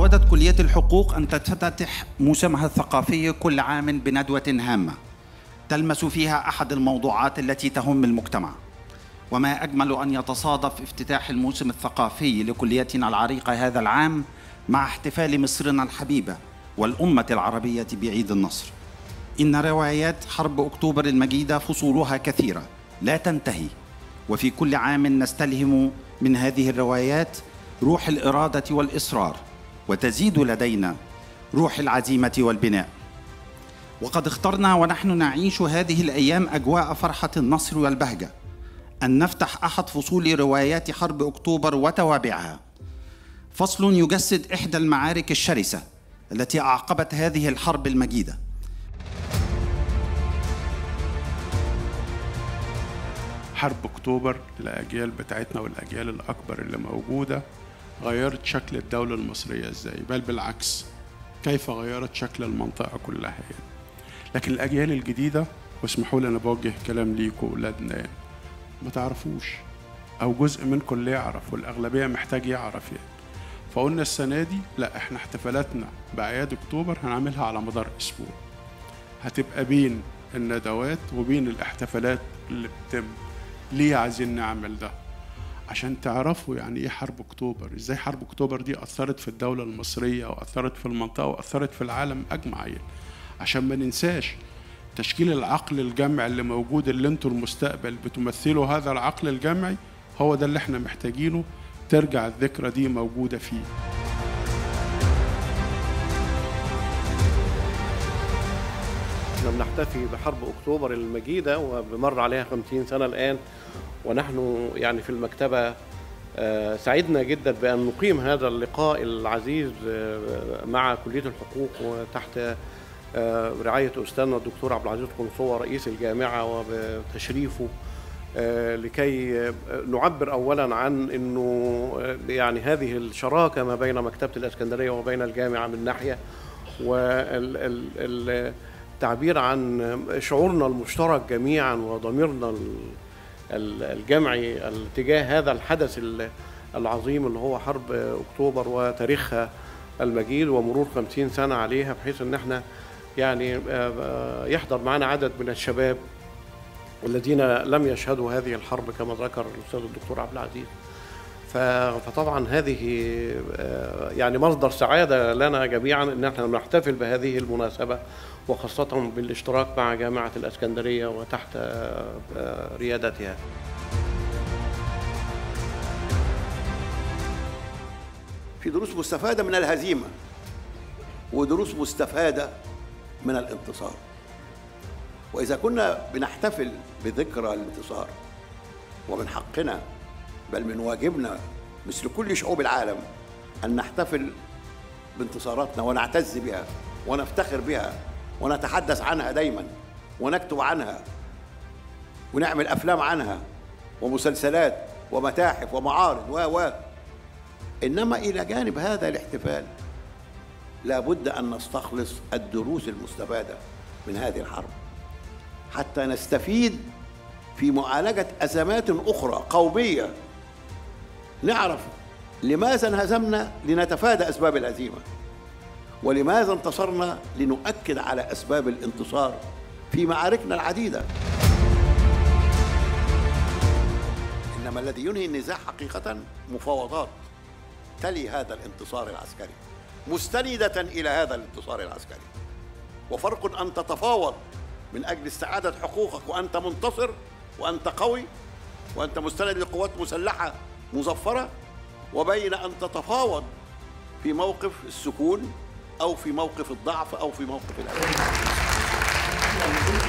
تعودت كلية الحقوق أن تفتتح موسمها الثقافي كل عام بندوة هامة تلمس فيها أحد الموضوعات التي تهم المجتمع. وما أجمل أن يتصادف افتتاح الموسم الثقافي لكليتنا العريقة هذا العام مع احتفال مصرنا الحبيبة والأمة العربية بعيد النصر. إن روايات حرب أكتوبر المجيدة فصولها كثيرة لا تنتهي، وفي كل عام نستلهم من هذه الروايات روح الإرادة والإصرار، وتزيد لدينا روح العزيمة والبناء. وقد اخترنا ونحن نعيش هذه الأيام أجواء فرحة النصر والبهجة أن نفتح أحد فصول روايات حرب أكتوبر وتوابعها، فصل يجسد إحدى المعارك الشرسة التي أعقبت هذه الحرب المجيدة. حرب أكتوبر الأجيال بتاعتنا والأجيال الأكبر اللي موجودة غيرت شكل الدولة المصرية إزاي، بل بالعكس كيف غيرت شكل المنطقة كلها يعني. لكن الأجيال الجديدة، واسمحوا لي أنا بوجه كلام ليكوا ولادنا، ما تعرفوش أو جزء منكم اللي يعرف، والأغلبية محتاج يعرف يعني. فقلنا السنة دي لا، احنا احتفالاتنا بأعياد أكتوبر هنعملها على مدار أسبوع، هتبقى بين الندوات وبين الاحتفالات اللي بتتم. ليه عايزين نعمل ده؟ عشان تعرفوا يعني ايه حرب اكتوبر، ازاي حرب اكتوبر دي اثرت في الدولة المصرية واثرت في المنطقة واثرت في العالم اجمع يعني. عشان ما ننساش تشكيل العقل الجمعي اللي موجود، اللي انتوا المستقبل بتمثلوا هذا العقل الجمعي، هو ده اللي احنا محتاجينه ترجع الذكرى دي موجودة فيه. احنا بنحتفي بحرب أكتوبر المجيدة وبمر عليها 50 سنة الآن، ونحن يعني في المكتبة سعدنا جدا بأن نقيم هذا اللقاء العزيز مع كلية الحقوق وتحت رعاية أستاذنا الدكتور عبد العزيز قنصوة رئيس الجامعة، وبتشريفه لكي نعبر أولا عن أنه يعني هذه الشراكة ما بين مكتبة الإسكندرية وبين الجامعة من ناحية، والتعبير عن شعورنا المشترك جميعا وضميرنا الجمعي تجاه هذا الحدث العظيم اللي هو حرب أكتوبر وتاريخها المجيد ومرور 50 سنة عليها، بحيث ان احنا يعني يحضر معنا عدد من الشباب الذين لم يشهدوا هذه الحرب كما ذكر الأستاذ الدكتور عبد العزيز. فطبعا هذه يعني مصدر سعادة لنا جميعا ان احنا نحتفل بهذه المناسبة، وخاصة بالاشتراك مع جامعة الإسكندرية وتحت ريادتها. في دروس مستفادة من الهزيمة ودروس مستفادة من الانتصار، وإذا كنا بنحتفل بذكرى الانتصار ومن حقنا بل من واجبنا مثل كل شعوب العالم أن نحتفل بانتصاراتنا ونعتز بها ونفتخر بها ونتحدث عنها دايما ونكتب عنها ونعمل أفلام عنها ومسلسلات ومتاحف ومعارض إنما إلى جانب هذا الاحتفال لابد أن نستخلص الدروس المستفادة من هذه الحرب حتى نستفيد في معالجة أزمات أخرى قومية، نعرف لماذا انهزمنا لنتفادى أسباب الهزيمة، ولماذا انتصرنا لنؤكد على أسباب الانتصار في معاركنا العديدة. إنما الذي ينهي النزاع حقيقة مفاوضات تلي هذا الانتصار العسكري مستندة إلى هذا الانتصار العسكري. وفرق أن تتفاوض من أجل استعادة حقوقك وأنت منتصر وأنت قوي وأنت مستند لقوات مسلحة مظفرة، وبين أن تتفاوض في موقف السكون أو في موقف الضعف أو في موقف الأمان.